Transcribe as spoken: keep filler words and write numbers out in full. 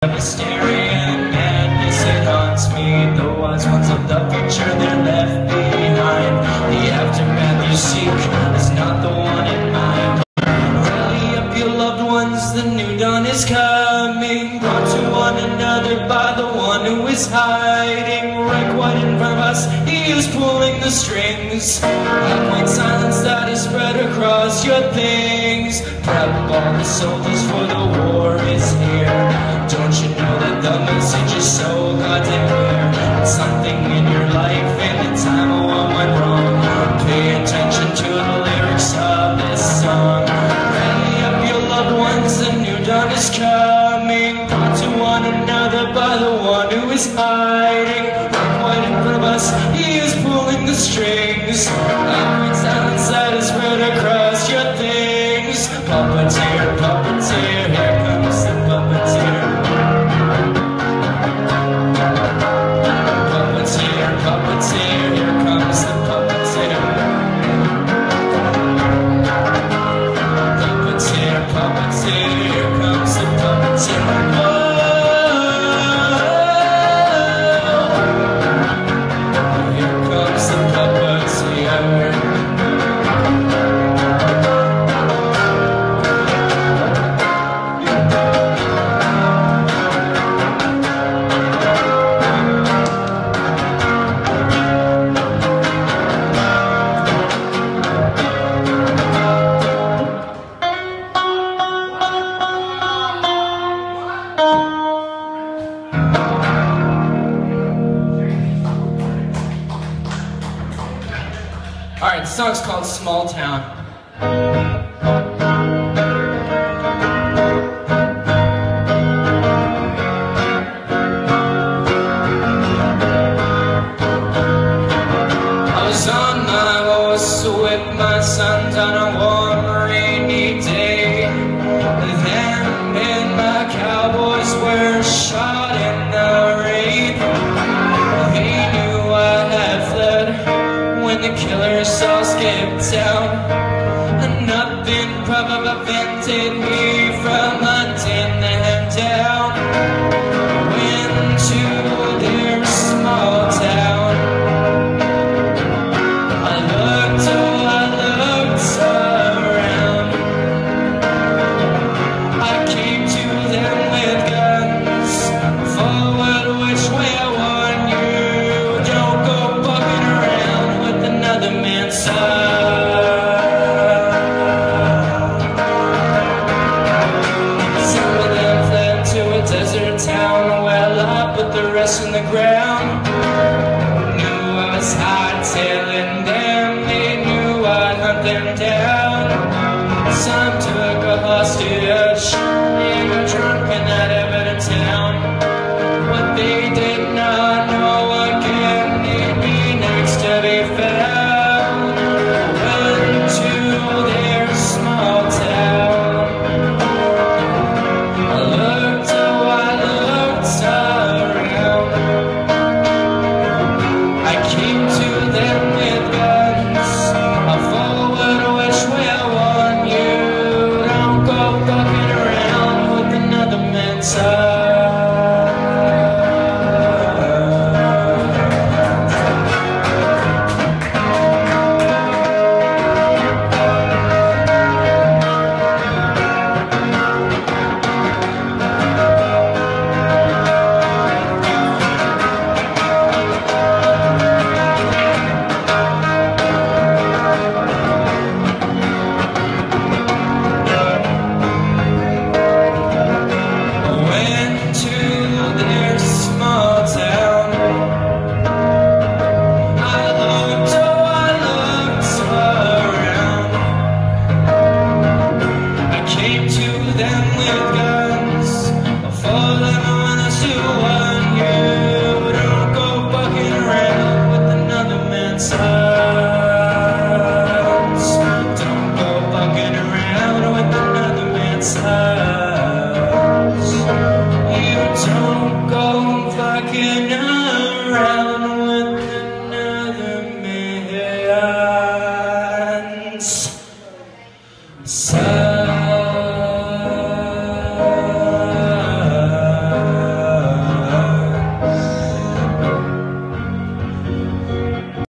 Hysteria and madness, it haunts me. The wise ones of the future, they're left behind. The aftermath you seek is not the one in mind. Rally up your loved ones, the new dawn is coming. Brought to one another by the one who is hiding. Right wide in front of us, he is pulling the strings. Half-white silence that is spread across your things. Prep all the soldiers, for the war is here. Don't you know that the message is so goddamn clear? It's something in your life and the time of what went wrong. Pay attention to the lyrics of this song. Rally up your loved ones, the new dawn is coming. Brought to one another by the one who is hiding. Right in front of us, he is pulling the strings. Awkward silence that is spread across your things. Puppeteer, puppeteer, here comes the puppeteer. Puppeteer, puppeteer, here comes the puppeteer. Puppeteer, puppeteer, here comes the puppeteer. Alright, the song's called Small Town. I was on my horse with my sons on a warm, rainy day. Them and my cowboys were shot in the rain. They knew I had fled when the killers all skipped town. And nothing prevented me from hunting them down. Went to their small town. I looked, oh I looked around. I came to them with guns. Forward, which way I warn you. Don't go bugging around with another man's son. Some of them fled to a desert town. Well, I put the rest in the ground.